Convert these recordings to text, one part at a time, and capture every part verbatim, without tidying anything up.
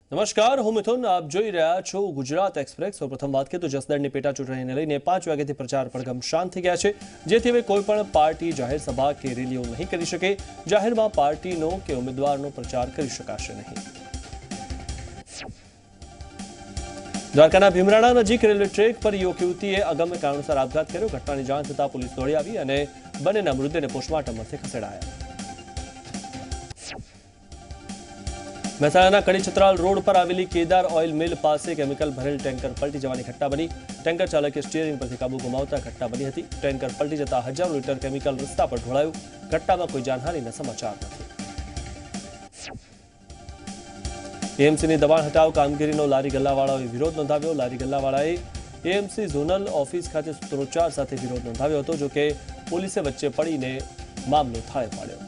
નમસ્કાર, હું મિથુન. આપ જોઈ રહ્યા છો ગુજરાત એક્સપ્રેસ. સૌપ્રથમ વાત કરીએ તો જસદણની પેટા ચૂંટણીને લઈને પાંચ વાગ્યાથી પ્રચાર પડઘમ શાંત થઈ ગયા છે, જેથી હવે કોઈ પણ પાર્ટી જાહેર સભા કે રેલીઓ નહીં કરી શકે. જાહેરમાં પાર્ટીનો કે ઉમેદવારનો પ્રચાર કરી શકાશે નહીં. દ્વારકાના ભીમરાણા નજીક રેલવે ટ્રેક પર યુવક યુવતીએ અગમ્ય કારણોસર આપઘાત કર્યો. ઘટનાની જાણ થતાં પોલીસ દોડી આવી અને બંનેના મૃતદેહને પોસ્ટમોર્ટમ અર્થે ખસેડાયા. મહેસાણાના કડી છત્રાલ રોડ પર આવેલી કેદાર ઓઇલ મિલ પાસે કેમિકલ ભરેલ ટેન્કર પલટી જવાની ઘટના બની. ટેન્કર ચાલકે સ્ટીયરિંગ પરથી કાબુ ગુમાવતા ઘટના બની હતી. ટેન્કર પલટી જતા હજારો લીટર કેમિકલ રસ્તા પર ઢોળાયું. ઘટનામાં કોઈ જાનહાનિના સમાચાર નથી. એએમસીની દબાણ હટાવ કામગીરીનો લારી ગલ્લાવાળાઓએ વિરોધ નોંધાવ્યો. લારી ગલ્લાવાળાએ એએમસી ઝોનલ ઓફિસ ખાતે સૂત્રોચ્ચાર સાથે વિરોધ નોંધાવ્યો હતો, જો કે પોલીસે વચ્ચે પડીને મામલો થાળે પાડ્યો.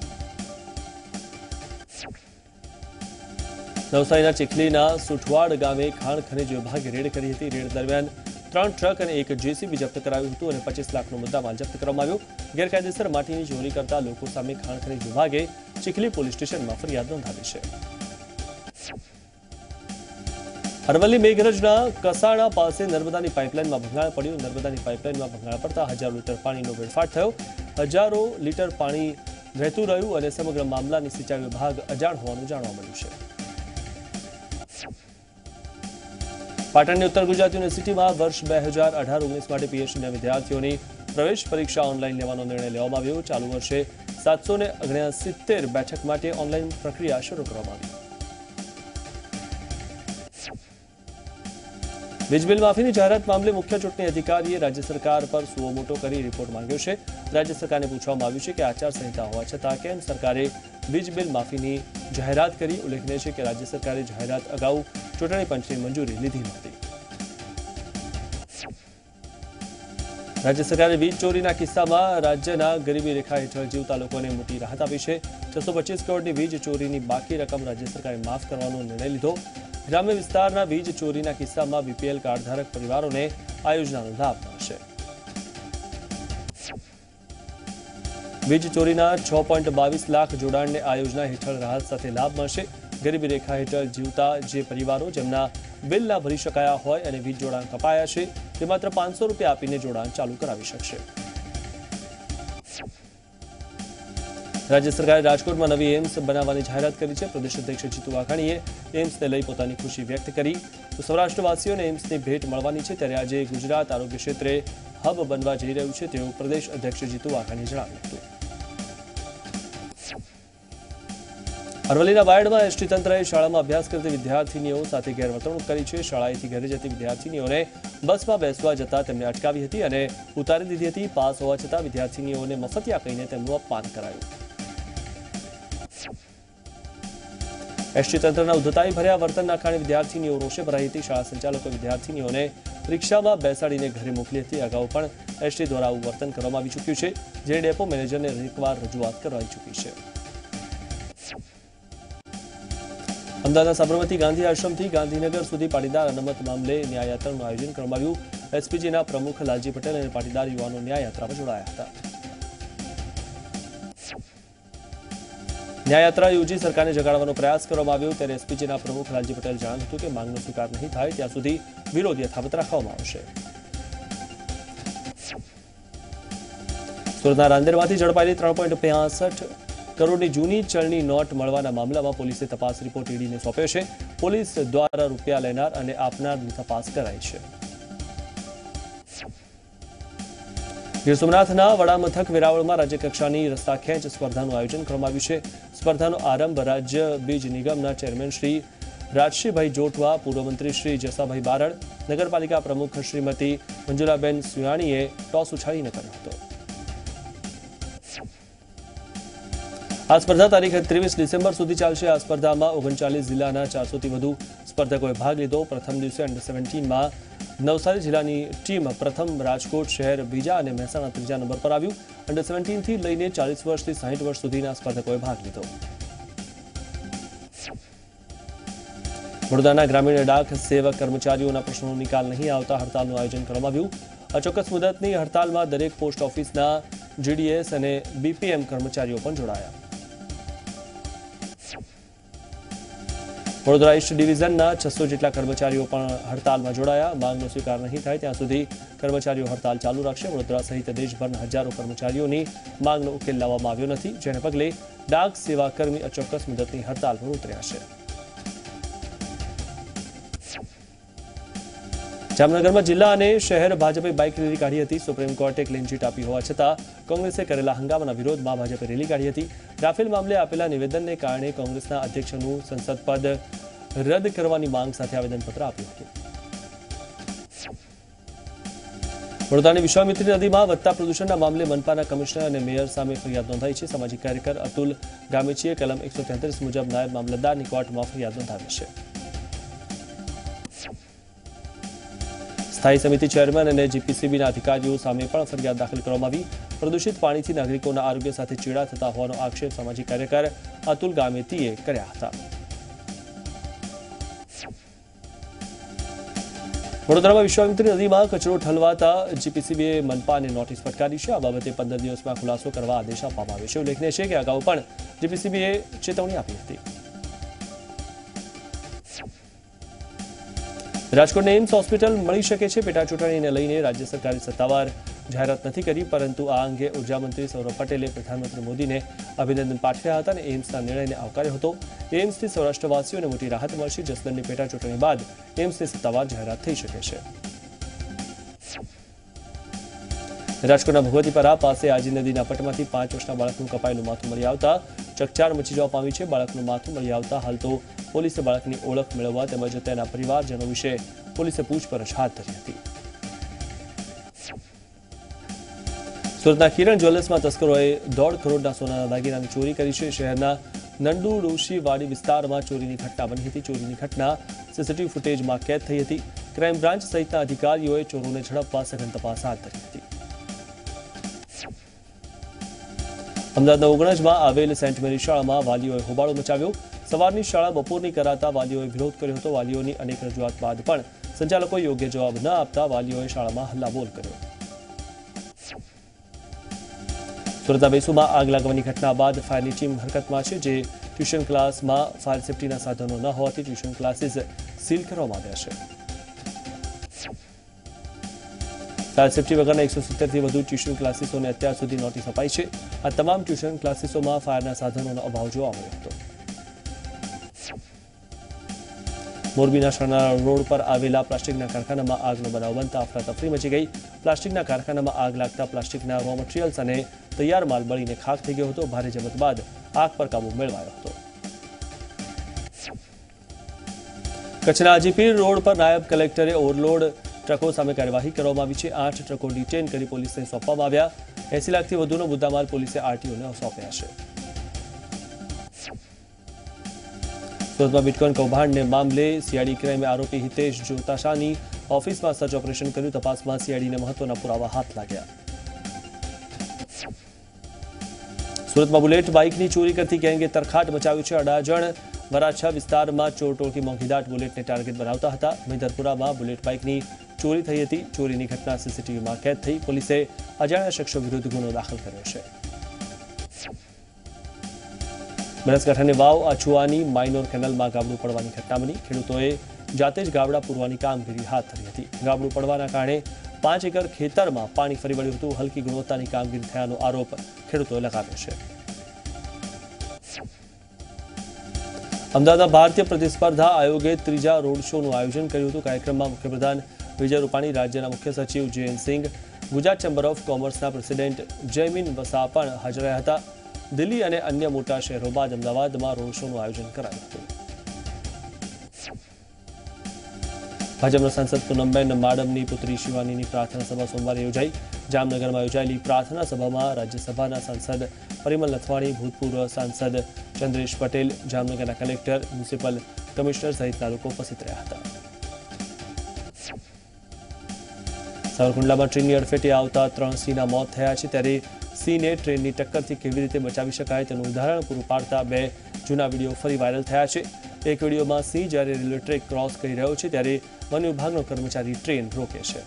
નવસારીના ચીખલીના સુઠવાડ ગામે ખાણ ખનીજ વિભાગે રેડ કરી હતી. રેડ દરમિયાન ત્રણ ટ્રક અને એક જેસીબી જપ્ત કરાયું હતું અને પચીસ લાખનો મુદ્દામાલ જપ્ત કરવામાં આવ્યો. ગેરકાયદેસર માટીની ચોરી કરતા લોકો સામે ખાણ ખનીજ વિભાગે ચીખલી પોલીસ સ્ટેશનમાં ફરિયાદ નોંધાવી છે. અરવલ્લી મેઘરજના કસાણા પાસે નર્મદાની પાઇપલાઇનમાં ભંગાણ પડ્યું. નર્મદાની પાઇપલાઇનમાં ભંગાણ પડતા હજારો લીટર પાણીનો વેડફાટ થયો. હજારો લીટર પાણી વહેતું રહ્યું અને સમગ્ર મામલાની સિંચાઈ વિભાગ અજાણ હોવાનું જાણવા મળ્યું છે. પાટણની ઉત્તર ગુજરાત યુનિવર્સિટીમાં વર્ષ બે હજાર અઢાર ઓગણીસ માટે પીએચડીના વિદ્યાર્થીઓની પ્રવેશ પરીક્ષા ઓનલાઈન લેવાનો નિર્ણય લેવામાં આવ્યો. ચાલુ વર્ષે સાતસો ને ઓગણસિત્તેર બેઠક માટે ઓનલાઈન પ્રક્રિયા શરૂ કરવામાં આવી. વીજ બિલ માફીની જાહેરાત મામલે મુખ્ય ચૂંટણી અધિકારીએ રાજ્ય સરકાર પર સુઓ મોટો કરી રિપોર્ટ માંગ્યો છે. રાજ્ય સરકારને પૂછવામાં આવ્યું છે કે આચારસંહિતા હોવા છતાં કેમ સરકારે વીજ બિલ માફીની જાહેરાત કરી. ઉલ્લેખનીય છે કે રાજ્ય સરકારે જાહેરાત અગાઉ ચૂંટણી પંચની મંજૂરી લીધી નહોતી. રાજ્ય સરકારે વીજ ચોરીના કિસ્સામાં રાજ્યના ગરીબી રેખા હેઠળ જીવતા લોકોને મોટી રાહત આપી છે. છસો પચીસ કરોડની વીજ ચોરીની બાકી રકમ રાજ્ય સરકારે માફ કરવાનો નિર્ણય લીધો. ગ્રામ્ય વિસ્તારના વીજ ચોરીના કિસ્સામાં બીપીએલ કાર્ડધારક પરિવારોને આ યોજનાનો લાભ મળશે. વીજ ચોરીના છ પોઈન્ટ બાવીસ લાખ જોડાણને આ યોજના હેઠળ રાહત સાથે લાભ મળશે. ગરીબી રેખા હેઠળ જીવતા જે પરિવારો જેમના બિલ ના ભરી શકાયા હોય અને વીજ જોડાણ કપાયા છે, તે માત્ર પાંચસો રૂપિયા આપીને જોડાણ ચાલુ કરાવી શકશે. રાજ્ય સરકારે રાજકોટમાં નવી એમ્સ બનાવવાની જાહેરાત કરી છે. પ્રદેશ અધ્યક્ષ જીતુ વાઘાણીએ એમ્સને લઈ પોતાની ખુશી વ્યક્ત કરી. તો સૌરાષ્ટ્રવાસીઓને એમ્સની ભેટ મળવાની છે, ત્યારે આજે ગુજરાત આરોગ્ય ક્ષેત્રે હબ બનવા જઈ રહ્યું છે તેવું પ્રદેશ અધ્યક્ષ જીતુ વાઘાણીએ જણાવ્યું હતું. અરવલ્લીના વાયડમાં એસટી તંત્રએ શાળામાં અભ્યાસ કરતી વિદ્યાર્થીનીઓ સાથે ગેરવર્તણૂક કરી છે. શાળાએથી ઘરે જતી વિદ્યાર્થીનીઓને બસમાં બેસવા જતા તેમને અટકાવી હતી અને ઉતારી દીધી હતી. પાસ હોવા છતાં વિદ્યાર્થીનીઓને મફતિયા કહીને તેમનું અપમાન કરાયું. એસટી તંત્રના ઉદ્ધતાઈ ભર્યા વર્તનના કારણે વિદ્યાર્થીનીઓ રોષે ભરાઈ હતી. શાળા સંચાલકો વિદ્યાર્થીનીઓને રિક્ષામાં બેસાડીને ઘરે મોકલી હતી. અગાઉ પણ એસટી દ્વારા આવું વર્તન કરવામાં આવી ચૂક્યું છે, જે ડેપો મેનેજરને એકવાર રજૂઆત કરવાઈ ચૂકી છે. અમદાવાદના સાબરમતી ગાંધી આશ્રમથી ગાંધીનગર સુધી પાટીદાર અનામત મામલે ન્યાયયાત્રાનું આયોજન કરવામાં આવ્યું. એસપીજીના પ્રમુખ લાલજી પટેલ અને પાટીદાર યુવાનો ન્યાયયાત્રામાં જોડાયા હતા. ન્યાયયાત્રા યોજી સરકારને જગાડવાનો પ્રયાસ કરવામાં આવ્યો, ત્યારે એસપીજીના પ્રમુખ લાલજી પટેલ જણાવ્યું હતું કે માંગનો સ્વીકાર નહીં થાય ત્યાં સુધી વિરોધ યથાવત રાખવામાં આવશે. સુરતના રાંદેરમાંથી ઝડપાયેલી ત્રણ પોઈન્ટ પાંસઠ કરોડની જૂની ચલણી નોટ મળવાના મામલામાં પોલીસે તપાસ રિપોર્ટ ઈડીને સોંપ્યો છે. પોલીસ દ્વારા રૂપિયા લેનાર અને આપનારની તપાસ કરાઈ છે. ગીર સોમનાથના વડામથક વેરાવળમાં રાજ્યકક્ષાની રસ્તા ખેંચ સ્પર્ધાનું આયોજન કરવામાં આવ્યું છે. સ્પર્ધાનો આરંભ રાજ્ય બીજ નિગમના ચેરમેન શ્રી રાજશીભાઈ જોટવા, પૂર્વ મંત્રી શ્રી જસાભાઈ બારડ, નગરપાલિકા પ્રમુખ શ્રીમતી મંજુલાબેન સુયાણીએ ટોસ ઉછાળીને કર્યો હતો. આ સ્પર્ધા તારીખ ત્રેવીસ ડિસેમ્બર સુધી ચાલશે. આ સ્પર્ધામાં ઓગણચાલીસ જિલ્લાના ચારસોથી વધુ સ્પર્ધકોએ ભાગ લીધો. પ્રથમ દિવસે અંડર સેવન્ટીનમાં નવસારી જિલ્લાની ટીમ પ્રથમ, રાજકોટ શહેર બીજા અને મહેસાણા ત્રીજા નંબર પર આવ્યું. અંડર સેવન્ટીનથી લઈને ચાલીસ વર્ષથી સાહીઠ વર્ષ સુધીના સ્પર્ધકોએ ભાગ લીધો. વડોદરાના ગ્રામીણ ડાક સેવક કર્મચારીઓના પ્રશ્નોનો નિકાલ નહીં આવતા હડતાલનું આયોજન કરવામાં આવ્યું. અચોક્કસ મુદતની હડતાલમાં દરેક પોસ્ટ ઓફિસના જીડીએસ અને બીપીએમ કર્મચારીઓ પણ જોડાયા. વડોદરા ઈસ્ટ ડિવિઝનના છસો જેટલા કર્મચારીઓ પણ હડતાલમાં જોડાયા. માંગનો સ્વીકાર નહીં થાય ત્યાં સુધી કર્મચારીઓ હડતાલ ચાલુ રાખશે. વડોદરા સહિત દેશભરના હજારો કર્મચારીઓની માંગનો ઉકેલ લાવવામાં આવ્યો નથી, જેને પગલે ડાક સેવા કર્મી અચોક્કસ મુદતની હડતાલ પર ઉતર્યા છે. જામનગરમાં જિલ્લા અને શહેર ભાજપે બાઇક રેલી કાઢી હતી. સુપ્રીમ કોર્ટે ક્લીન ચીટ આપી હોવા છતાં કોંગ્રેસે કરેલા હંગામાના વિરોધમાં ભાજપે રેલી કાઢી હતી. રાફેલ મામલે આપેલા નિવેદનને કારણે કોંગ્રેસના અધ્યક્ષનું સંસદ પદ રદ કરવાની માંગ સાથે આવેદનપત્ર આપ્યું હતું. વડોદરાની વિશ્વામિત્રી નદીમાં વધતા પ્રદૂષણના મામલે મનપાના કમિશનર અને મેયર સામે ફરિયાદ નોંધાઈ છે. સામાજિક કાર્યકર અતુલ ગામેચીએ કલમ એકસો તેત્રીસ મુજબ નાયબ મામલતદારની કોર્ટમાં ફરિયાદ નોંધાવી છે. સ્થાયી સમિતિ ચેરમેન અને જીપીસીબીના અધિકારીઓ સામે પણ ફરિયાદ દાખલ કરવામાં આવી. પ્રદૂષિત પાણીથી નાગરિકોના આરોગ્ય સાથે ચેડા થતા હોવાનો આક્ષેપ સામાજિક કાર્યકર અતુલ ગામેતીએ કર્યા હતા. વડોદરામાં વિશ્વામિત્રી નદીમાં કચરો ઠલવાતા જીપીસીબીએ મનપાને નોટિસ ફટકારી છે. આ બાબતે પંદર દિવસમાં ખુલાસો કરવા આદેશ આપવામાં આવ્યો છે. ઉલ્લેખનીય છે કે અગાઉ પણ જીપીસીબીએ ચેતવણી આપી હતી. રાજકોટને એમ્સ હોસ્પિટલ મળી શકે છે. પેટા ચૂંટણીને લઈને રાજ્ય સરકારે સત્તાવાર જાહેરાત નથી કરી, પરંતુ આ અંગે ઉર્જા મંત્રી સૌરભ પટેલે પ્રધાનમંત્રી મોદીને અભિનંદન પાઠવ્યા હતા અને એમ્સના નિર્ણયને આવકાર્યો હતો. એમ્સથી સૌરાષ્ટ્રવાસીઓને મોટી રાહત મળશે. જસદણની પેટા ચૂંટણી બાદ એમ્સની સત્તાવાર જાહેરાત થઈ શકે છે. રાજકોટના ભગવતીપરા પાસે આજી નદીના પટમાંથી પાંચ વર્ષના બાળકનું કપાયેલું માથું મળી આવતા ચકચાર મચી જવા પામી છે. બાળકનું માથું મળી આવતા હાલ તો પોલીસે બાળકની ઓળખ મેળવવા તેમજ તેના પરિવારજનો વિશે પોલીસે પૂછપરછ હાથ ધરી હતી. સુરતના કિરણ જ્વેલર્સમાં તસ્કરોએ દોઢ કરોડના સોનાના દાગીનાની ચોરી કરી છે. શહેરના નંદુ ડોશીવાડી વિસ્તારમાં ચોરીની ઘટના બની હતી. ચોરીની ઘટના સીસીટીવી ફૂટેજમાં કેદ થઈ હતી. ક્રાઇમ બ્રાન્ચ સહિતના અધિકારીઓએ ચોરોને ઝડપવા સઘન તપાસ હાથ ધરી હતી. અમદાવાદના ઓગણજમાં આવેલ સેન્ટ મેરી શાળામાં વાલીઓએ હોબાળો મચાવ્યો. સવારની શાળા બપોરની કરાતા વાલીઓએ વિરોધ કર્યો હતો. વાલીઓની અનેક રજૂઆત બાદ પણ સંચાલકોએ યોગ્ય જવાબ ન આપતા વાલીઓએ શાળામાં હલ્લાબોલ કર્યો. સુરતના વેસુમાં આગ લાગવાની ઘટના બાદ ફાયરની ટીમ હરકતમાં છે. જે ટ્યુશન ક્લાસમાં ફાયર સેફટીના સાધનો ન હોવાથી ટ્યુશન ક્લાસીસ સીલ કરવામાં આવ્યા છે. ફાયર સેફટી વગરના એકસો સિત્તેરથી વધુ ટ્યુશન ક્લાસીસોને અત્યાર સુધી નોટિસ અપાઈ છે. આ તમામ ટ્યુશન ક્લાસીસોમાં ફાયરના સાધનોનો અભાવ જોવા મળ્યો હતો. મોરબીના શરણાળા રોડ પર આવેલા પ્લાસ્ટિકના કારખાનામાં આગનો બનાવ બનતા અફરાતફરી મચી ગઈ. પ્લાસ્ટિકના કારખાનામાં આગ લાગતા પ્લાસ્ટિકના રો મટીરીયલ્સ અને તૈયાર માલ બળીને ખાખ થઈ ગયો હતો. ભારે જમત બાદ આગ પર કાબુ મેળવાયો હતો. કચ્છના હાજીપીર રોડ પર નાયબ કલેક્ટરે ઓવરલોડ ટ્રકો સામે કાર્યવાહી કરવામાં આવી છે. આઠ ટ્રકો ડિટેન કરી પોલીસને સોંપવામાં આવ્યા. એસી લાખથી વધુનો મુદ્દામાલ પોલીસે આરટીઓને સોંપ્યા છે. સુરતમાં બિટકોઇન કૌભાંડને મામલે સીઆઈડી ક્રાઇમે આરોપી હિતેશ જોતાશાની ઓફિસમાં સર્ચ ઓપરેશન કર્યું. તપાસમાં સીઆઈડીને મહત્વના પુરાવા હાથ લાગ્યા. સુરતમાં બુલેટ બાઇકની ચોરી કરતી ગેંગે તરખાટ મચાવ્યું છે. અડાજણ વરાછા વિસ્તારમાં ચોર ટોળકી મોંઘીદાટ બુલેટને ટાર્ગેટ બનાવતા હતા. મેદરપુરામાં બુલેટ બાઇકની ચોરી થઈ હતી. ચોરીની ઘટના સીસીટીવીમાં કેદ થઈ. પોલીસે અજાણ્યા શખ્સો વિરુદ્ધ ગુનો દાખલ કર્યો છે. બનાસકાંઠાની વાવ અછુવાની માઇનોર કેનલમાં ગાબડું પડવાની ઘટના બની. ખેડૂતોએ જાતે જ ગાબડા પૂરવાની કામગીરી હાથ ધરી હતી. ગાબડું પડવાના કારણે પાંચ એકર ખેતરમાં પાણી ફરી વળ્યું હતું. હલકી ગુણવત્તાની કામગીરી થયાનો આરોપ ખેડૂતોએ લગાવ્યો છે. અમદાવાદના ભારતીય પ્રતિસ્પર્ધા આયોગે ત્રીજા રોડ શોનું આયોજન કર્યું હતું. કાર્યક્રમમાં મુખ્યપ્રધાન વિજય રૂપાણી, રાજ્યના મુખ્ય સચિવ જયંત સિંઘ, ગુજરાત ચેમ્બર ઓફ કોમર્સના પ્રેસિડેન્ટ જયમીન વસા પણ હાજર રહ્યા હતા. દિલ્હી અને અન્ય મોટા શહેરો બાદ અમદાવાદમાં રોડ શોનું આયોજન કરાયું હતું. ભાજપના સાંસદ પૂનમબેન માડમની પુત્રી શિવાનીની પ્રાર્થના સભા સોમવારે યોજાઈ. જામનગરમાં યોજાયેલી પ્રાર્થના સભામાં રાજ્યસભાના સાંસદ પરિમલ નથવાણી, ભૂતપૂર્વ સાંસદ ચંદ્રેશ પટેલ, જામનગરના કલેક્ટર, મ્યુનિસિપલ કમિશનર સહિતના લોકો ઉપસ્થિત રહ્યા હતા. સાવરકુંડલામાં ટ્રેનની અડફેટે આવતા ત્રણ સિંહના મોત થયા છે. ત્યારે સિંહને ટ્રેનની ટક્કરથી કેવી રીતે બચાવી શકાય તેનું ઉદાહરણ પૂરું પાડતા બે જૂના વિડીયો ફરી વાયરલ થયા છે. એક વિડીયોમાં સિંહ જ્યારે રેલવે ટ્રેક ક્રોસ કરી રહ્યો છે ત્યારે વન વિભાગનો કર્મચારી ટ્રેન રોકે છે.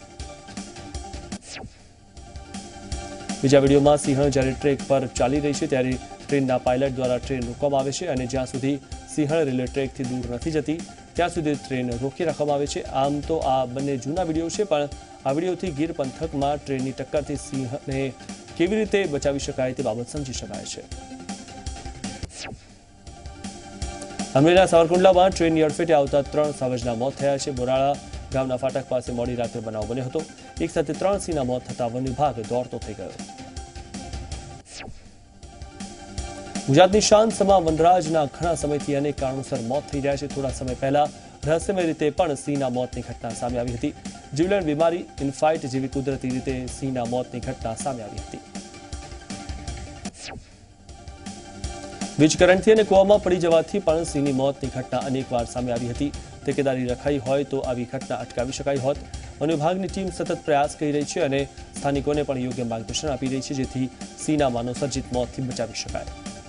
બીજા વિડીયોમાં સિંહ જ્યારે ટ્રેક પર ચાલી રહી છે ત્યારે ટ્રેનના પાયલટ દ્વારા ટ્રેન રોકવામાં આવે છે અને જ્યાં સુધી સિંહણ રેલવે ટ્રેકથી દૂર નથી જતી ત્યાં સુધી ટ્રેન રોકી રાખવામાં આવે છે। આમ તો આ બંને જૂના વિડીયો છે, પણ આ વિડીયોથી ગીર પંથકમાં ટ્રેનની ટક્કરથી સિંહને કેવી રીતે બચાવી શકાય તે બાબત સમજી શકાય છે। અમરેલીના સાવરકુંડલામાં ટ્રેનની અડફેટે આવતા ત્રણ સાવજના મોત થયા છે। બોરાળા ગામના ફાટક પાસે મોડી રાત્રે બનાવ બન્યો હતો। એક સાથે ત્રણ સિંહના મોત થતા વન વિભાગ દોડતો થઈ ગયો। ગુજરાતની શાન સમા વનરાજના ઘણા સમયથી અનેક કારણોસર મોત થઈ રહ્યા છે। થોડા સમય પહેલા રહસ્યમય રીતે પણ સિંહના મોતની ઘટના સામે આવી હતી। જીવલેણ બીમારી ઇનફાઇટ જેવી કુદરતી રીતે સિંહના મોતની ઘટના સામે આવી હતી। વીજ કરંટથી અને કૂવામાં પડી જવાથી પણ સિંહની મોતની ઘટના અનેકવાર સામે આવી હતી। તકેદારી રખાઈ હોય તો આવી ઘટના અટકાવી શકાઈ હોત। વન વિભાગની ટીમ સતત પ્રયાસ કરી રહી છે અને સ્થાનિકોને પણ યોગ્ય માર્ગદર્શન આપી રહી છે, જેથી સિંહના માનવસર્જિત મોતથી બચાવી શકાય।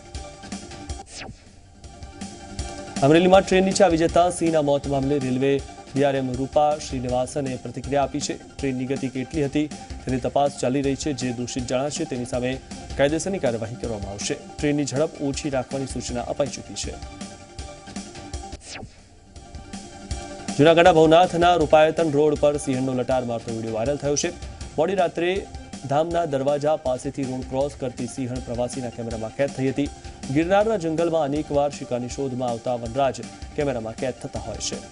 અમરેલીમાં ટ્રેન નીચે આવી જતા સિંહના મોત મામલે રેલવે ડીઆરએમ રૂપા શ્રીનિવાસને પ્રતિક્રિયા આપી છે। ટ્રેનની ગતિ કેટલી હતી તેની તપાસ ચાલી રહી છે। જે દોષિત જણાશે તેની સામે કાયદેસરની કાર્યવાહી કરવામાં આવશે। ટ્રેનની ઝડપ ઓછી રાખવાની સૂચના અપાઈ ચૂકી છે। જૂનાગઢના ભવનાથના રૂપાયતન રોડ પર સિંહણનો લટાર મારતો વિડીયો વાયરલ થયો છે। મોડી રાત્રે ધામના દરવાજા પાસેથી રોડ ક્રોસ કરતી સિંહણ પ્રવાસીના કેમેરામાં કેદ થઈ હતી। ગિરનારના જંગલમાં અનેકવાર શિકારની શોધમાં આવતા વનરાજ કેમેરામાં કેદ થતા હોય છે।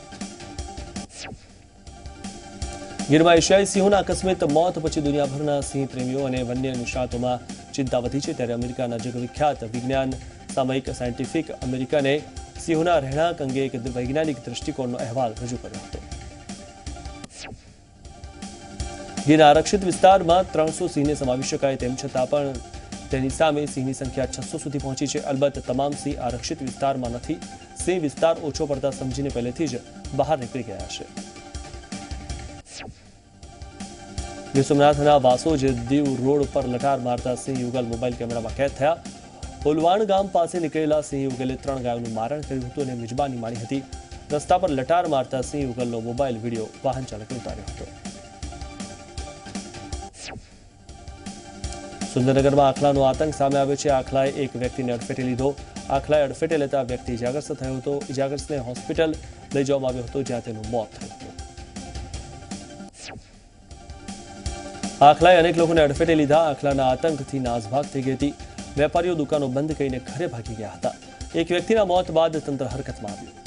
ગીરમાં એશિયાઈ સિંહોના આકસ્મિક મોત પછી દુનિયાભરના સિંહ પ્રેમીઓ અને વન્ય નિષ્ણાતોમાં ચિંતા વધી છે। ત્યારે અમેરિકાના જગવિખ્યાત વિજ્ઞાન સામયિક સાયન્ટિફિક અમેરિકને સિંહોના રહેણાંક અંગે એક વૈજ્ઞાનિક દૃષ્ટિકોણનો અહેવાલ રજૂ કર્યો હતો। ગીરના આરક્ષિત વિસ્તારમાં ત્રણસો સિંહને સમાવી શકાય તેમ છતાં પણ તેની સામે સિંહની સંખ્યા છસો સુધી પહોંચી છે। અલબત્ત તમામ સિંહ આરક્ષિત વિસ્તારમાં નથી। સિંહ વિસ્તાર ઓછો પડતા સમજીને પહેલેથી જ બહાર નીકળી ગયા છે। ગીર સોમનાથના વાસોજ દીવ રોડ પર લટાર મારતા સિંહ યુગલ મોબાઈલ કેમેરામાં કેદ થયા। ઓલવાણ ગામ પાસે નીકળેલા સિંહ યુગલે ત્રણ ગાયોનું મારણ કર્યું હતું અને મિજબાની માણી હતી। રસ્તા પર લટાર મારતા સિંહ યુગલનો મોબાઈલ વિડીયો વાહન ચાલકે ઉતાર્યો હતો। સુંદરનગરમાં આખલાનો આતંક સામે આવ્યો છે। આખલાએ એક વ્યક્તિને અડફેટે લીધો। આખલાએ અડફેટે લેતા વ્યક્તિ ઇજાગ્રસ્ત થયો હતો। ઇજાગ્રસ્તને હોસ્પિટલ લઈ જવામાં આવ્યો હતો, જ્યાં તેનું મોત થયું હતું। આખલાએ અનેક લોકોને અડફેટે લીધા। આખલાના આતંકથી નાસભાગ થઈ ગઈ હતી। વેપારીઓ દુકાનો બંધ કરીને ઘરે ભાગી ગયા હતા। એક વ્યક્તિના મોત બાદ તંત્ર હરકતમાં આવ્યું।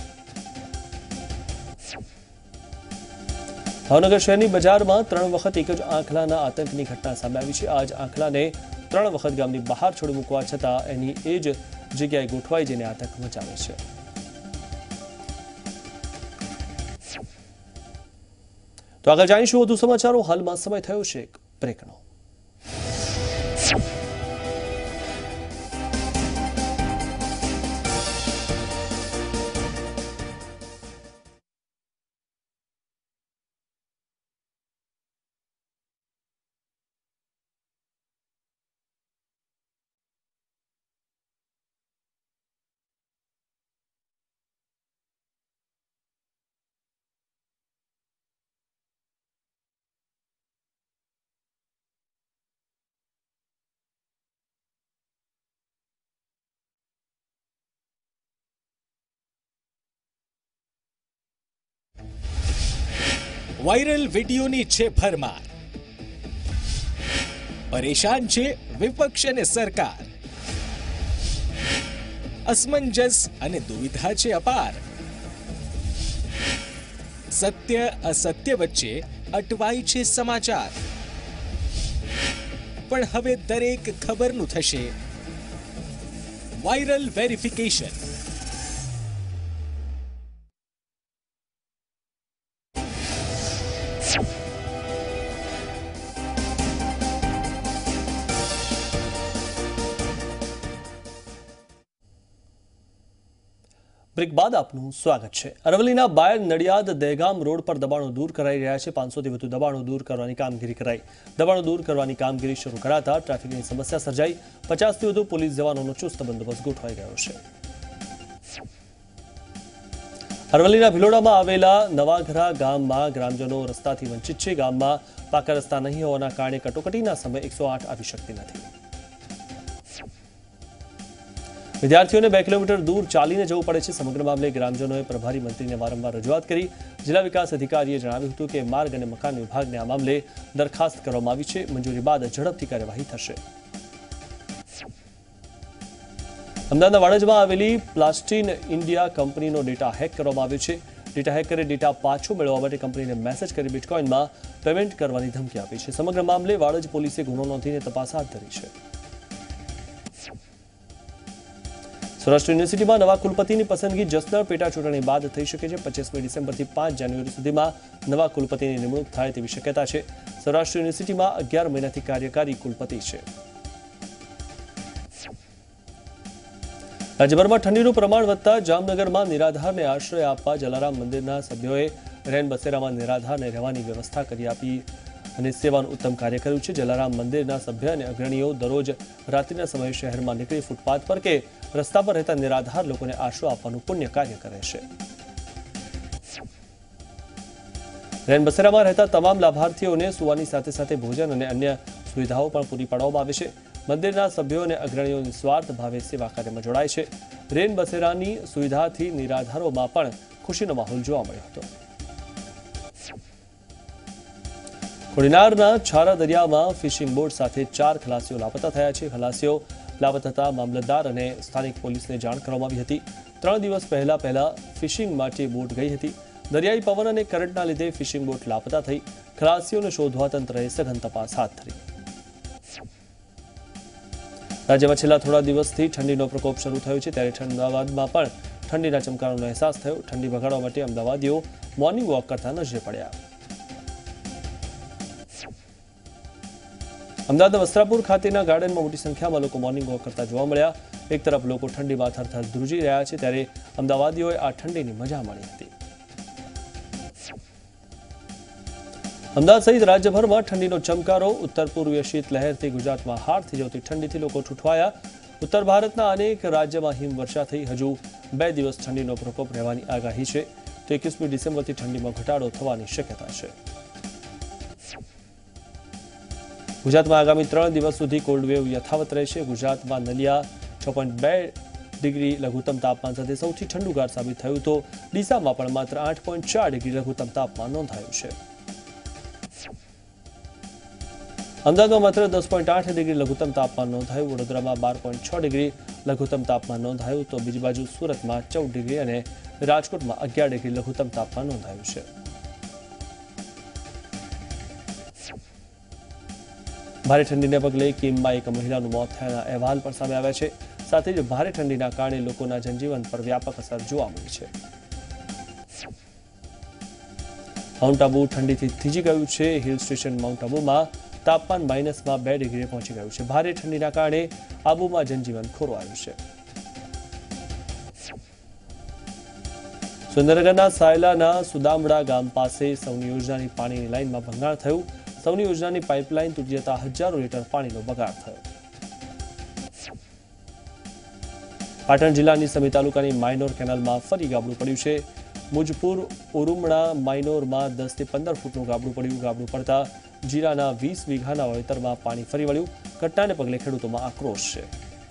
ભાવનગર શહેરની બજારમાં ત્રણ વખત એક જ આંખલાના આતંકની ઘટના સામે આવી છે। આજ આંખલાને ત્રણ વખત ગામની બહાર છોડી મૂકવા છતાં એની એ જ જગ્યાએ ગોઠવાઈ જઈને આતંક મચાવે છે। તો આગળ જાણીશું વધુ સમાચારો। હાલમાં સમય થયો છે એક બ્રેકનો। વાયરલ વિડીયોની છે ભરમાર। પરેશાન છે વિપક્ષ અને સરકાર। અસમંજસ અને દુવિધા છે અપાર। સત્ય અસત્ય વચ્ચે અટવાય છે સમાચાર। પણ હવે દરેક ખબરનું થશે વાયરલ વેરિફિકેશન। બ્રેક બાદ આપનું સ્વાગત છે। અરવલ્લીના બાયડ નડિયાદ દહેગામ રોડ પર દબાણો દૂર કરાઈ રહ્યા છે। પાંચસોથી વધુ દબાણો દૂર કરવાની કામગીરી કરાઈ। દબાણો દૂર કરવાની કામગીરી શરૂ કરાતા ટ્રાફિકની સમસ્યા સર્જાઈ। પચાસથી વધુ પોલીસ જવાનોનો ચુસ્ત બંદોબસ્ત ગોઠવાઈ ગયો છે। અરવલ્લીના ભિલોડામાં આવેલા નવાઘરા ગામમાં ગ્રામજનો રસ્તાથી વંચિત છે। ગામમાં પાકા રસ્તા નહીં હોવાના કારણે કટોકટીના સમયે એકસો આઠ આવી શકતી નથી। વિદ્યાર્થીઓને બે કિલોમીટર દૂર ચાલીને જવું પડે છે. સમગ્ર મામલે ગ્રામજનોએ પ્રભારી મંત્રીને વારંવાર રજૂઆત કરી. જિલ્લા વિકાસ અધિકારીએ જણાવ્યું હતું કે માર્ગ અને મકાન વિભાગને આ મામલે દરખાસ્ત કરવામાં આવી છે. મંજૂરી બાદ ઝડપથી કાર્યવાહી થશે. અમદાવાદના વાડજમાં આવેલી પ્લાસ્ટીન ઇન્ડિયા કંપનીનો ડેટા હેક કરવામાં આવ્યો છે. ડેટા હેકરે ડેટા પાછો મેળવવા માટે કંપનીને મેસેજ કરી બિટકોઇનમાં પેમેન્ટ કરવાની ધમકી આપી છે. સમગ્ર મામલે વાડજ પોલીસે ગુનો નોંધીને તપાસ હાથ ધરી છે. સૌરાષ્ટ્ર યુનિવર્સિટીમાં નવા કુલપતિની પસંદગી જસદણ પેટા ચૂંટણી બાદ થઈ શકે છે. પચીસમી ડિસેમ્બરથી પાંચ જાન્યુઆરી સુધીમાં નવા કુલપતિની નિમણૂક થાય તેવી શક્યતા છે. સૌરાષ્ટ્ર યુનિવર્સિટીમાં અગિયાર મહિનાથી કાર્યકારી કુલપતિ છે. રાજ્યભરમાં ઠંડીનું પ્રમાણ વધતા જામનગરમાં નિરાધારને આશ્રય આપવા જલારામ મંદિરના સભ્યોએ રેન બસેરામાં નિરાધારને રહેવાની વ્યવસ્થા કરી આપી અને સેવાનું ઉત્તમ કાર્ય કર્યું છે. જલારામ મંદિરના સભ્ય અને અગ્રણીઓ દરરોજ રાત્રિના સમયે શહેરમાં નીકળી ફૂટપાથ પર કે રસ્તા પર રહેતા નિરાધાર લોકોને આશરો આપવાનું પુણ્ય કાર્ય કરે છે. રેન બસેરામાં રહેતા તમામ લાભાર્થીઓને સુવાની સાથે સાથે ભોજન અને અન્ય સુવિધાઓ પણ પૂરી પાડવામાં આવે છે. મંદિરના સભ્યો અને અગ્રણીઓ નિસ્વાર્થ ભાવે સેવા કાર્યમાં જોડાય છે. રેન બસેરાની સુવિધાથી નિરાધારોમાં પણ ખુશીનો માહોલ જોવા મળ્યો હતો. કોડીનારના છારા દરિયામાં ફિશિંગ બોટ સાથે ચાર ખલાસીઓ લાપતા થયા છે. ખલાસીઓ લાપતા થતા મામલતદાર અને સ્થાનિક પોલીસને જાણ કરવામાં આવી હતી. ત્રણ દિવસ પહેલા પહેલા ફિશિંગ માટે બોટ ગઈ હતી. દરિયાઈ પવન અને કરંટના લીધે ફિશિંગ બોટ લાપતા થઈ. ખલાસીઓને શોધવા તંત્રએ સઘન તપાસ હાથ ધરી. રાજ્યમાં છેલ્લા થોડા દિવસથી ઠંડીનો પ્રકોપ શરૂ થયો છે. ત્યારે અમદાવાદમાં પણ ઠંડીના ચમકારોનો અહેસાસ થયો. ઠંડી ભગાડવા માટે અમદાવાદીઓ મોર્નિંગ વોક કરતા નજરે પડ્યા. અમદાવાદના વસ્ત્રાપુર ખાતેના ગાર્ડનમાં મોટી સંખ્યામાં લોકો મોર્નિંગ વોક કરતા જોવા મળ્યા. એક તરફ લોકો ઠંડીમાં થરથર ધ્રુજી રહ્યા છે, ત્યારે અમદાવાદીઓએ આ ઠંડીની મજા માણી હતી. અમદાવાદ સહિત રાજ્યભરમાં ઠંડીનો ચમકારો. ઉત્તર પૂર્વીય શીત લહેરથી ગુજરાતમાં હાડ થઈ જતી ઠંડીથી લોકો ઠૂઠવાયા. ઉત્તર ભારતના અનેક રાજ્યમાં હિમવર્ષા થઈ. હજુ બે દિવસ ઠંડીનો પ્રકોપ રહેવાની આગાહી છે, તો એકવીસમી ડિસેમ્બરથી ઠંડીમાં ઘટાડો થવાની શક્યતા છે. ગુજરાતમાં આગામી ત્રણ દિવસ સુધી કોલ્ડ વેવ યથાવત રહેશે. ગુજરાતમાં નલિયા છ પોઈન્ટ બે ડિગ્રી લઘુત્તમ તાપમાન સાથે સૌથી ઠંડુગાર સાબિત થયું, તો ડીસામાં પણ માત્ર આઠ પોઈન્ટ ચાર ડિગ્રી લઘુત્તમ તાપમાન નોંધાયું છે. અમદાવાદમાં માત્ર દસ પોઈન્ટ આઠ ડિગ્રી લઘુત્તમ તાપમાન નોંધાયું. વડોદરામાં બાર પોઈન્ટ છ ડિગ્રી લઘુત્તમ તાપમાન નોંધાયું, તો બીજી બાજુ સુરતમાં ચૌદ ડિગ્રી અને રાજકોટમાં અગિયાર ડિગ્રી લઘુત્તમ તાપમાન નોંધાયું છે. ભારે ઠંડીને પગલે કીમમાં એક મહિલાનું મોત થયાના અહેવાલ પણ સામે આવ્યા છે. સાથે જ ભારે ઠંડીના કારણે લોકોના જનજીવન પર વ્યાપક અસર જોવા મળી છે. માઉન્ટ આબુ ઠંડીથી થીજી ગયું છે. હિલ સ્ટેશન માઉન્ટ આબુમાં તાપમાન માઇનસમાં બે ડિગ્રીએ પહોંચી ગયું છે. ભારે ઠંડીના કારણે આબુમાં જનજીવન ખોરવાયું છે. સુરેન્દ્રનગરના સાયલાના સુદામડા ગામ પાસે સૌની યોજનાની પાણીની લાઇનમાં ભંગાણ થયું. સૌની યોજનાની પાઇપલાઇન તૂટી જતા હજારો લીટર પાણીનો બગાડ થયો. પાટણ જિલ્લાની સમી તાલુકાની માઇનોર કેનાલમાં ફરી ગાબડું પડ્યું છે. મુજપુર ઉરુમણા માઇનોરમાં દસ થી પંદર ફૂટનું ગાબડું પડ્યું. ગાબડું પડતા જીરાના વીસ વીઘાના વાવેતરમાં પાણી ફરી વળ્યું. ઘટનાને પગલે ખેડૂતોમાં આક્રોશ છે.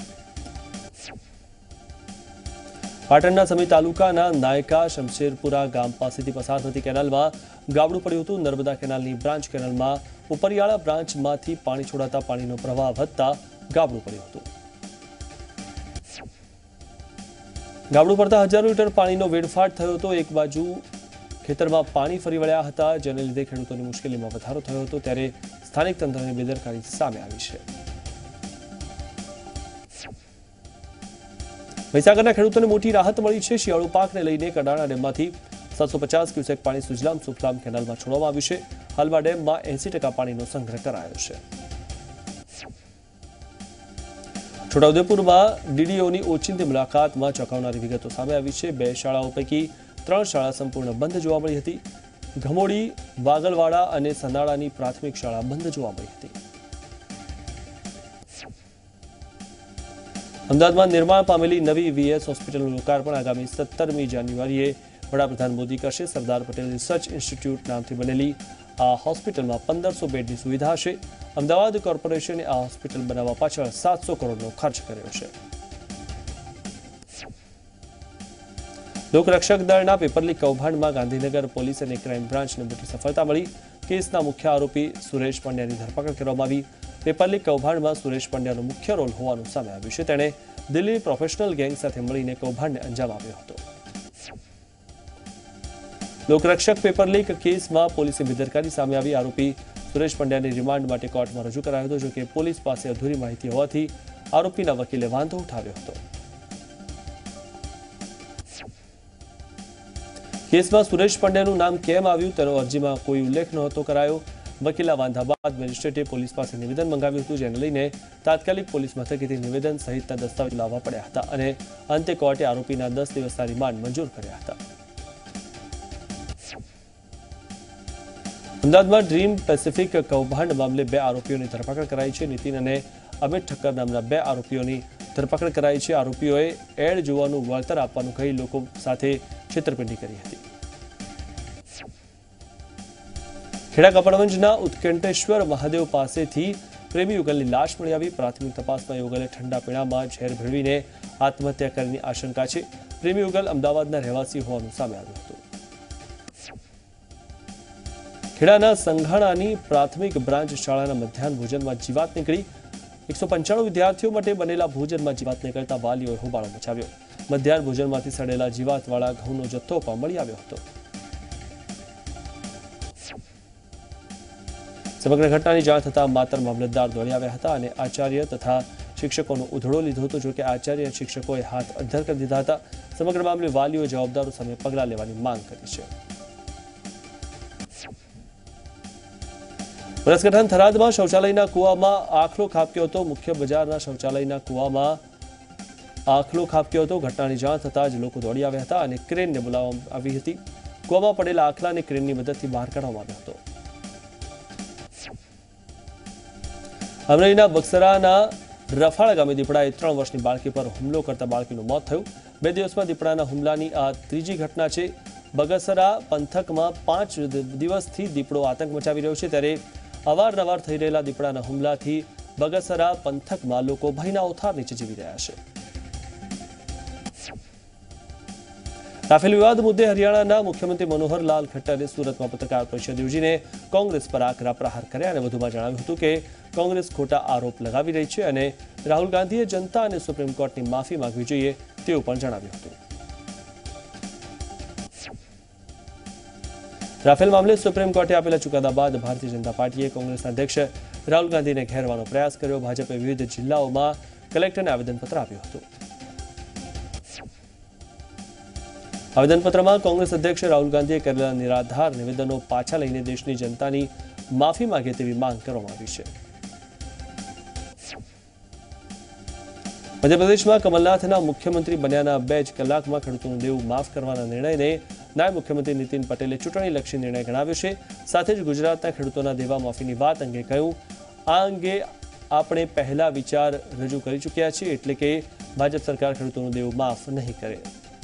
પાટણના સમી તાલુકાના નાયકા શમશેરપુરા ગામ પાસેથી પસાર થતી કેનાલમાં ગાબડું પડ્યું હતું. નર્મદા કેનાલની બ્રાન્ચ કેનાલમાં ઉપરિયાળા બ્રાન્ચમાંથી પાણી છોડાતા પાણીનો પ્રવાહ વધતા ગાબડું પડ્યું હતું. ગાબડું પડતા હજારો લીટર પાણીનો વેડફાટ થયો હતો. એક બાજુ ખેતરમાં પાણી ફરી વળ્યા હતા, જેને લીધે ખેડૂતોની મુશ્કેલીમાં વધારો થયો હતો, ત્યારે સ્થાનિક તંત્રની બેદરકારી સામે આવી છે. મહીસાગરના ખેડૂતોને મોટી રાહત મળી છે. શિયાળુ પાકને લઈને કડાણા ડેમમાંથી સાતસો પચાસ ક્યુસેક પાણી સુજલામ સુફલામ કેનાલમાં છોડવામાં આવ્યું છે. હાલમાં ડેમમાં એસી ટકા પાણીનો સંગ્રહ કરાયો છે. છોટાઉદેપુરમાં ડીડીઓની ઓચિંતી મુલાકાતમાં ચોંકાવનારી વિગતો સામે આવી છે. બે શાળાઓ પૈકી ત્રણ શાળા સંપૂર્ણ બંધ જોવા મળી હતી. ઘમોડી, વાગલવાડા અને સનાળાની પ્રાથમિક શાળા બંધ જોવા મળી હતી. અમદાવાદમાં નિર્માણ પામેલી નવી વીએસ હોસ્પિટલનું લોકાર્પણ આગામી સત્તરમી જાન્યુઆરીએ વડાપ્રધાન મોદી કરશે. સરદાર પટેલ રિસર્ચ ઇન્સ્ટિટ્યૂટ નામથી બનેલી આ હોસ્પિટલમાં પંદરસો બેડની સુવિધા હશે. અમદાવાદ કોર્પોરેશને આ હોસ્પિટલ બનાવવા પાછળ સાતસો કરોડનો ખર્ચ કર્યો છે. લોકરક્ષક દળના પેપર લીક કૌભાંડમાં ગાંધીનગર પોલીસ અને ક્રાઇમ બ્રાન્ચને મોટી સફળતા મળી. કેસના મુખ્ય આરોપી સુરેશ પંડ્યાની ધરપકડ કરવામાં આવી. પેપર લીક કૌભાંડમાં સુરેશ પંડ્યાનો મુખ્ય રોલ હોવાનું સામે આવ્યું છે. તેણે દિલ્હી પ્રોફેશનલ ગેંગ સાથે મળીને કૌભાંડને અંજામ આપ્યો હતો. લોકરક્ષક પેપર લીક કેસમાં પોલીસે બેદરકારી સામે આવી. આરોપી સુરેશ પંડ્યાને રિમાન્ડ માટે કોર્ટમાં રજૂ કરાયો હતો. જોકે પોલીસ પાસે અધૂરી માહિતી હોવાથી આરોપીના વકીલે વાંધો ઉઠાવ્યો હતો. કેસમાં સુરેશ પંડ્યાનું નામ કેમ આવ્યું તેનો અરજીમાં કોઈ ઉલ્લેખ નહોતો કરાયો. વકીલના વાંધા બાદ મેજિસ્ટ્રેટે પોલીસ પાસે નિવેદન મંગાવ્યું હતું, જેને લઈને તાત્કાલિક પોલીસ મથકેથી નિવેદન સહિતના દસ્તાવેજો લાવવા પડ્યા હતા અને અંતે કોર્ટે આરોપીના દસ દિવસના રિમાન્ડ મંજૂર કર્યા હતા. અમદાવાદમાં ડ્રીમ પેસિફિક કૌભાંડ મામલે બે આરોપીઓની ધરપકડ કરાઈ છે. નીતિન અને અમિત ઠક્કર નામના બે આરોપીઓની ધરપકડ કરાઈ છે. આરોપીઓએ એડ જોવાનું વળતર આપવાનું કહી લોકો સાથે છેતરપિંડી કરી હતી. ખેડા કપડવંજના ઉત્કંઠેશ્વર મહાદેવ પાસેથી પ્રેમી યુગલની લાશ મળી આવી. પ્રાથમિક તપાસમાં યુગલે ઠંડા પીણામાં ઝેર ભેળવીને આત્મહત્યા કરવાની આશંકા છે. પ્રેમી યુગલ અમદાવાદના રહેવાસી હોવાનું સામે આવ્યું હતું. ખેડાના સંઘાણાની પ્રાથમિક બ્રાન્ચ શાળાના મધ્યાહન ભોજનમાં જીવાત નીકળી. એકસો પંચાણું વિદ્યાર્થીઓ માટે બનેલા ભોજનમાં જીવાત નીકળતા વાલીઓએ હોબાળો મચાવ્યો. મધ્યાહન ભોજનમાંથી સડેલા જીવાતવાળા ઘઉંનો જથ્થો પણ મળી આવ્યો હતો. સમગ્ર ઘટનાની જાણ થતાં માતર મામલતદાર દોડી આવ્યા હતા અને આચાર્ય તથા શિક્ષકોનો ઉધડો લીધો હતો. જોકે આચાર્ય અને શિક્ષકોએ હાથ અદ્ધર કરી દીધા હતા. સમગ્ર મામલે વાલીઓએ જવાબદારો સામે પગલાં લેવાની માંગ કરી છે. બનાસકાંઠાના થરાદમાં શૌચાલયના કુવામાં આખલો ખાબક્યો હતો. મુખ્ય બજારના શૌચાલયના કુવામાં આખલો ખાબક્યો હતો. ઘટનાની જાણ થતાં જ લોકો દોડી આવ્યા હતા અને ક્રેનને બોલાવવામાં આવી હતી. કુવામાં પડેલા આખલાને ક્રેનની મદદથી બહાર કાઢવામાં આવ્યો હતો. અમરેલીના બક્સરાના રફાળ ગામે દીપડાએ ત્રણ વર્ષની બાળકી પર હુમલો કરતા બાળકીનું મોત થયું. બે દિવસમાં દીપડાના હુમલાની આ ત્રીજી ઘટના છે. બગસરા પંથકમાં પાંચ દિવસથી દીપડો આતંક મચાવી રહ્યો છે, ત્યારે અવારનવાર થઈ રહેલા દીપડાના હુમલાથી બગસરા પંથકમાં લોકો ભયના ઓથાર નીચે જીવી રહ્યા છે. રાફેલ વિવાદ મુદ્દે હરિયાણાના મુખ્યમંત્રી મનોહરલાલ ખટ્ટરે સુરતમાં પત્રકાર પરિષદ યોજીને કોંગ્રેસ પર આકરા પ્રહાર કર્યા અને વધુમાં જણાવ્યું હતું કે કોંગ્રેસ ખોટા આરોપ લગાવી રહી છે અને રાહુલ ગાંધીએ જનતા અને સુપ્રીમ કોર્ટની માફી માંગવી જોઈએ તેવું પણ જણાવ્યું હતું. રાફેલ મામલે સુપ્રીમ કોર્ટે આપેલા ચુકાદા બાદ ભારતીય જનતા પાર્ટીએ કોંગ્રેસના અધ્યક્ષ રાહુલ ગાંધીને ઘેરવાનો પ્રયાસ કર્યો. ભાજપે વિવિધ જિલ્લાઓમાં કલેક્ટરને આવેદનપત્ર આપ્યું હતું. આવેદનપત્રમાં કોંગ્રેસ અધ્યક્ષ રાહુલ ગાંધીએ કરેલા નિરાધાર નિવેદનો પાછા લઈને દેશની જનતાની માફી માંગે તેવી માંગ કરવામાં આવી છે. મધ્યપ્રદેશમાં કમલનાથના મુખ્યમંત્રી બન્યાના બે જ કલાકમાં ખેડૂતોનું દેવું માફ કરવાના નિર્ણયને નાયબ મુખ્યમંત્રી નીતિન પટેલે ચૂંટણીલક્ષી નિર્ણય ગણાવ્યો છે. સાથે જ ગુજરાતના ખેડૂતોના દેવા માફીની વાત અંગે કહ્યું, આ અંગે આપણે પહેલા વિચાર રજૂ કરી ચૂક્યા છીએ, એટલે કે ભાજપ સરકાર ખેડૂતોનું દેવું માફ નહીં કરે.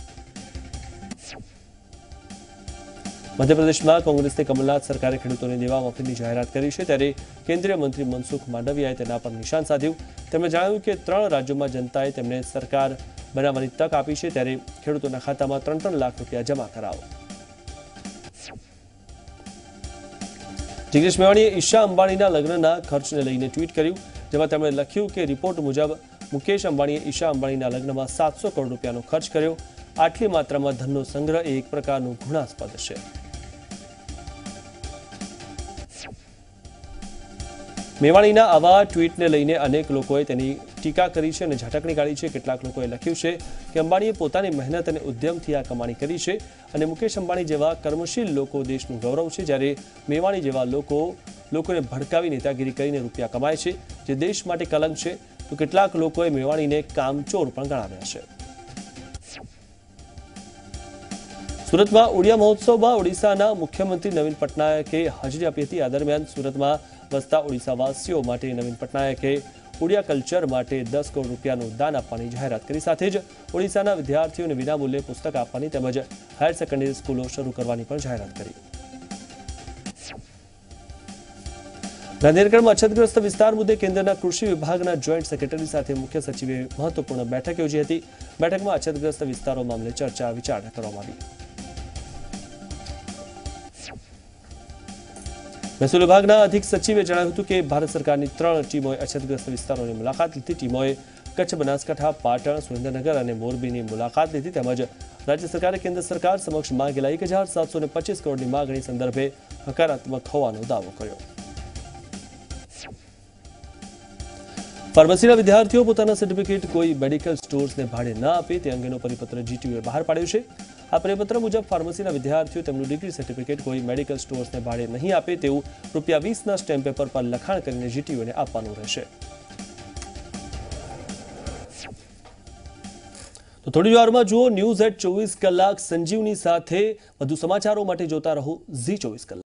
મધ્યપ્રદેશમાં કોંગ્રેસની કમલનાથ સરકારે ખેડૂતોને દેવા માફીની જાહેરાત કરી છે, ત્યારે કેન્દ્રીય મંત્રી મનસુખ માંડવિયાએ તેના પર નિશાન સાધ્યું. તેમણે જણાવ્યું કે ત્રણ રાજ્યોમાં જનતાએ તેમને સરકાર બનાવવાની તક આપી છે, ત્યારે ખેડૂતોના ખાતામાં ત્રણ ત્રણ લાખ રૂપિયા જમા કરાવો. જિગ્નેશ મેવાણીએ ઈશા અંબાણીના લગ્નના ખર્ચને લઈને ટ્વીટ કર્યું, જેમાં તેમણે લખ્યું કે રિપોર્ટ મુજબ મુકેશ અંબાણીએ ઈશા અંબાણીના લગ્નમાં સાતસો કરોડ રૂપિયાનો ખર્ચ કર્યો. આટલી માત્રામાં ધનનો સંગ્રહ એ એક પ્રકારનું ઘૃણાસ્પદ છે. મેવાણીના આવા ટ્વીટને લઈને અનેક લોકોએ તેની ટીકા કરી છે અને ઝાટકણી કાઢી છે. કેટલાક લોકોએ લખ્યું છે કે અંબાણીએ પોતાની મહેનત અને ઉદ્યમથી આ કમાણી કરી છે અને મુકેશ અંબાણી જેવા કર્મશીલ લોકો દેશનું ગૌરવ છે, જ્યારે મેવાણી જેવા લોકો લોકોને ભડકાવી નેતાગીરી કરીને રૂપિયા કમાય છે, જે દેશ માટે કલંક છે. તો કેટલાક લોકોએ મેવાણીને કામચોર પણ ગણાવ્યા છે. સુરતમાં ઉડિયા મહોત્સવમાં ઓડિશાના મુખ્યમંત્રી નવીન પટનાયકે હાજરી આપી હતી. આ દરમિયાન સુરતમાં વસતા ઓડિશાવાસીઓ માટે નવીન પટનાયકે ઓડિયા કલ્ચર માટે દસ કરોડ રૂપિયાનું દાન આપવાની જાહેરાત કરી. સાથે જ ઓડિશાના વિદ્યાર્થીઓને વિનામૂલ્યે પુસ્તક આપવાની તેમજ હાયર સેકન્ડરી સ્કૂલો શરૂ કરવાની પણ જાહેરાત કરી. ગાંધીનગરમાં અછતગ્રસ્ત વિસ્તાર મુદ્દે કેન્દ્રના કૃષિ વિભાગના જોઈન્ટ સેક્રેટરી સાથે મુખ્ય સચિવે મહત્વપૂર્ણ બેઠક યોજી હતી. બેઠકમાં અછતગ્રસ્ત વિસ્તારો મામલે ચર્ચા વિચારણા કરવામાં આવી. મહેસૂલ વિભાગના અધિક સચિવે જણાવ્યું હતું કે ભારત સરકારની ત્રણ ટીમોએ અછતગ્રસ્ત વિસ્તારોની મુલાકાત લીધી. ટીમોએ કચ્છ, બનાસકાંઠા, પાટણ, સુરેન્દ્રનગર અને મોરબીની મુલાકાત લીધી તેમજ રાજ્ય સરકારે કેન્દ્ર સરકાર સમક્ષ માંગેલા એક હજાર સાતસો ને પચીસ કરોડની માગણી સંદર્ભે હકારાત્મક હોવાનો દાવો કર્યો. ફાર્મસીના વિદ્યાર્થીઓ પોતાના સર્ટિફિકેટ કોઈ મેડિકલ સ્ટોર્સને ભાડે ન આપે તે અંગેનો પરિપત્ર જીટીયુએ બહાર પાડ્યો છે. આ પરિપત્ર મુજબ ફાર્મસીના વિદ્યાર્થીઓ તેમનું ડિગ્રી સર્ટિફિકેટ કોઈ મેડિકલ સ્ટોર્સને ભાડે નહીં આપે તેવું રૂપિયા વીસના સ્ટેમ્પ પેપર પર લખાણ કરીને જીટીયુને આપવાનું રહેશે. તો થોડી વારમાં જુઓ ન્યૂઝ એટ ચોવીસ કલાક સંજીવની સાથે. વધુ સમાચારો માટે જોતા રહો ઝી ચોવીસ કલાક.